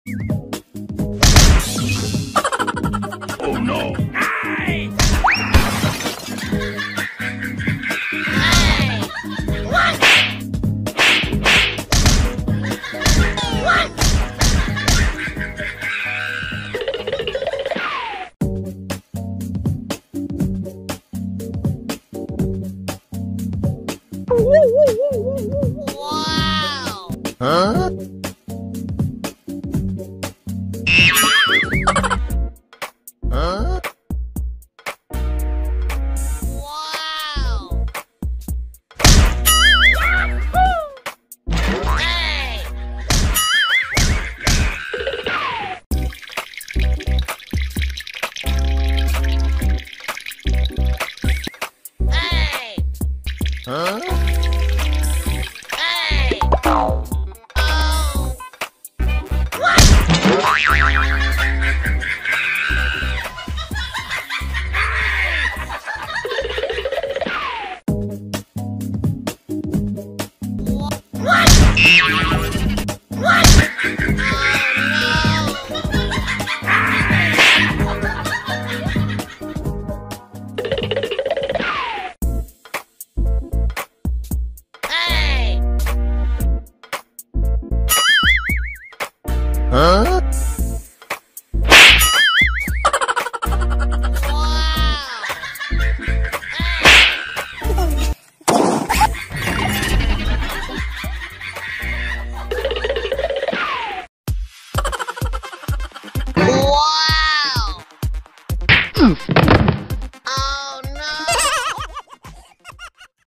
Oh no! Hey! Hey! What? What? Wow! Huh? Huh? Wow! Hey! Hey! Huh? Hey! Oh! What? What? What? Oh, no! Hey! Huh?